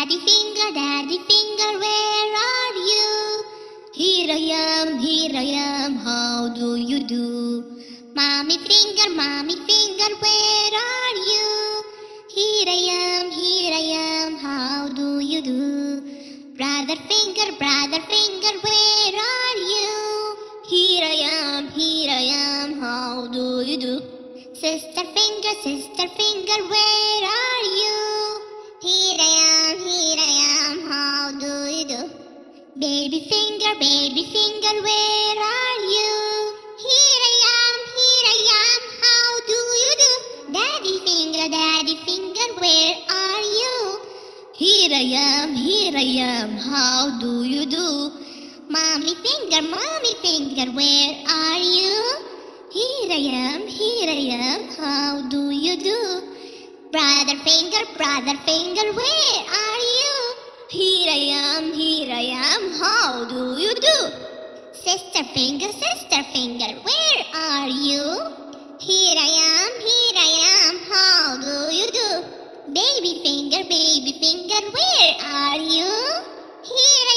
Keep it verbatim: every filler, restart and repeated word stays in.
Daddy finger, daddy finger, where are you? Here I am, here I am, how do you do? Mommy finger, mommy finger, where are you? Here I am, here I am, how do you do? Brother finger, brother finger, where are you? Here I am, here I am, how do you do? Sister finger, sister finger, where are you? Here I am, here I am, how do you do? Baby finger, baby finger, where are you? Here I am, here I am, how do you do? Daddy finger, daddy finger, where are you? Here I am, here I am, how do you do? Mommy finger, mommy finger, where are you? Here I am, here I am, how do you do? Brother finger, brother finger, where are you? Here I am, here I am, how do you do? Sister finger, sister finger, where are you? Here I am, here I am, how do you do? Baby finger, baby finger, where are you? Here I